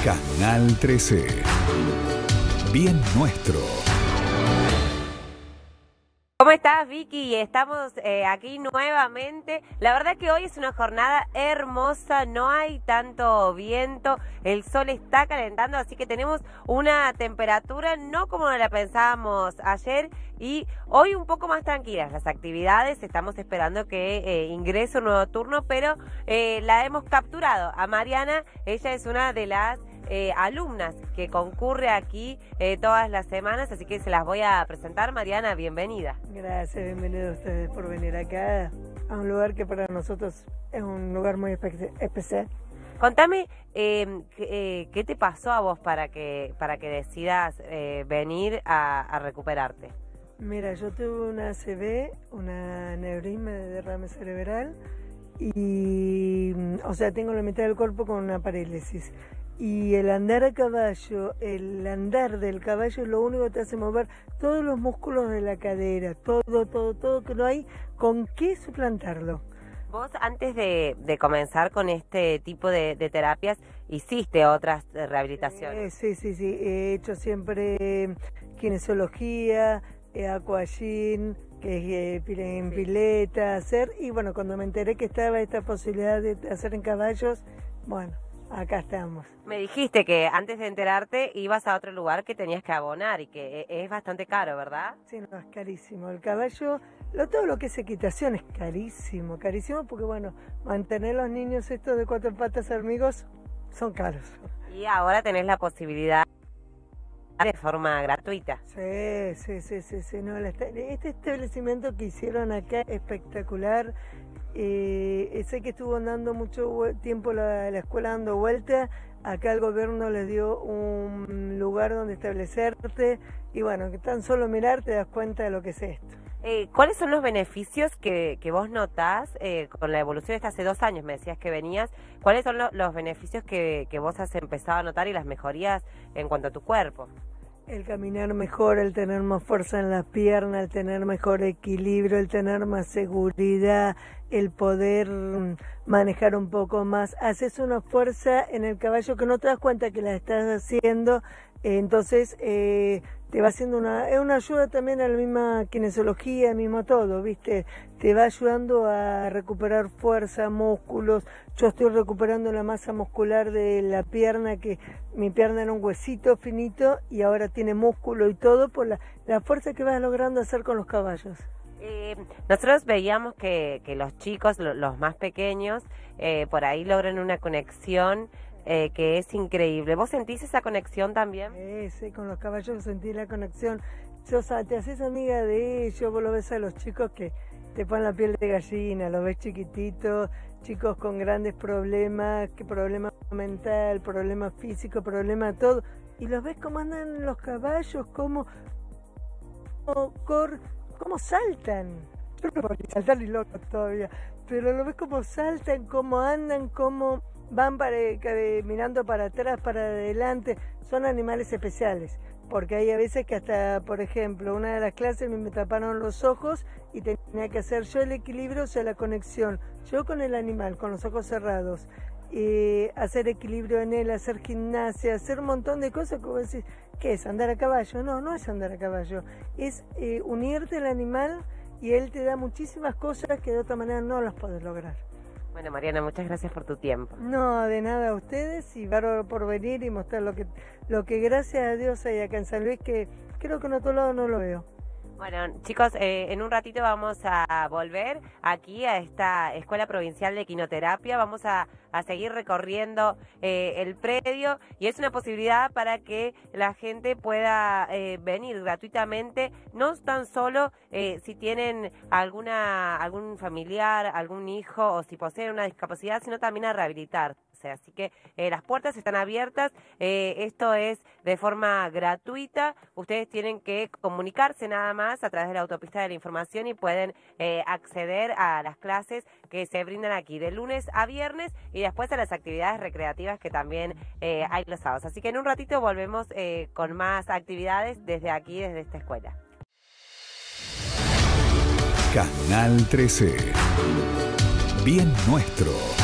Canal 13. Bien nuestro. ¿Cómo estás, Vicky? Estamos aquí nuevamente. La verdad que hoy es una jornada hermosa, no hay tanto viento, el sol está calentando, así que tenemos una temperatura no como la pensábamos ayer y hoy un poco más tranquilas las actividades. Estamos esperando que ingrese un nuevo turno, pero la hemos capturado a Mariana. Ella es una de las alumnas que concurre aquí todas las semanas, así que se las voy a presentar. Mariana, bienvenida. Gracias, bienvenidos a ustedes por venir acá a un lugar que para nosotros es un lugar muy especial. Contame, ¿qué te pasó a vos para que decidas venir a recuperarte? Mira, yo tuve una ACV, una aneurisma de derrame cerebral y, o sea, tengo la mitad del cuerpo con una parálisis. Y el andar a caballo, el andar del caballo es lo único que te hace mover todos los músculos de la cadera, todo, que no hay con qué suplantarlo. Vos antes de comenzar con este tipo de terapias, hiciste otras rehabilitaciones. Sí, he hecho siempre kinesiología, aquagym, que es en pileta, hacer, y bueno, cuando me enteré que estaba esta posibilidad de hacer en caballos, bueno, acá estamos. Me dijiste que antes de enterarte ibas a otro lugar que tenías que abonar y que es bastante caro, ¿verdad? Sí, no, es carísimo. El caballo, todo lo que es equitación es carísimo porque bueno, mantener los niños estos de 4 patas amigos son caros. Y ahora tenés la posibilidad de forma gratuita. Sí. No, este establecimiento que hicieron acá es espectacular. Sé que estuvo dando mucho tiempo la escuela dando vuelta. Acá el gobierno les dio un lugar donde establecerte y bueno, que tan solo mirar te das cuenta de lo que es esto. ¿Cuáles son los beneficios que vos notás con la evolución? Hace 2 años me decías que venías. ¿Cuáles son los beneficios que vos has empezado a notar y las mejorías en cuanto a tu cuerpo? El caminar mejor, el tener más fuerza en las piernas, el tener mejor equilibrio, el tener más seguridad, el poder manejar un poco más. Haces una fuerza en el caballo que no te das cuenta que la estás haciendo, entonces te va haciendo es una ayuda también a la misma kinesiología, mismo todo, ¿viste? Te va ayudando a recuperar fuerza, músculos. Yo estoy recuperando la masa muscular de la pierna, que mi pierna era un huesito finito y ahora tiene músculo y todo por la fuerza que vas logrando hacer con los caballos. Nosotros veíamos que los chicos, los más pequeños, por ahí logran una conexión que es increíble. ¿Vos sentís esa conexión también? Sí, con los caballos sentí la conexión. Te haces amiga de ellos, vos lo ves a los chicos que te ponen la piel de gallina, los ves chiquititos, chicos con grandes problemas, problema mental, problema físico, problema todo, y los ves cómo andan los caballos, cómo saltan. Yo no puedo saltar ni loco todavía, pero lo ves cómo saltan, cómo andan, cómo van mirando para atrás, para adelante. Son animales especiales, porque hay a veces que hasta, por ejemplo, una de las clases me taparon los ojos y tenía que hacer yo el equilibrio, o sea, la conexión, yo con el animal, con los ojos cerrados, hacer equilibrio en él, hacer gimnasia, hacer un montón de cosas que vos decís, ¿qué es? ¿Andar a caballo? No es andar a caballo, es unirte al animal y él te da muchísimas cosas que de otra manera no las podés lograr. Bueno, Mariana, muchas gracias por tu tiempo. No, de nada a ustedes y bárbaro por venir y mostrar lo que gracias a Dios hay acá en San Luis, que creo que en otro lado no lo veo. Bueno, chicos, en un ratito vamos a volver aquí a esta Escuela Provincial de Equinoterapia. Vamos a seguir recorriendo el predio y es una posibilidad para que la gente pueda venir gratuitamente, no tan solo si tienen algún familiar, algún hijo o si poseen una discapacidad, sino también a rehabilitar. Así que las puertas están abiertas, esto es de forma gratuita, ustedes tienen que comunicarse nada más a través de la autopista de la información y pueden acceder a las clases que se brindan aquí de lunes a viernes y después a las actividades recreativas que también hay los sábados. Así que en un ratito volvemos con más actividades desde aquí, desde esta escuela. Canal 13. Bien nuestro.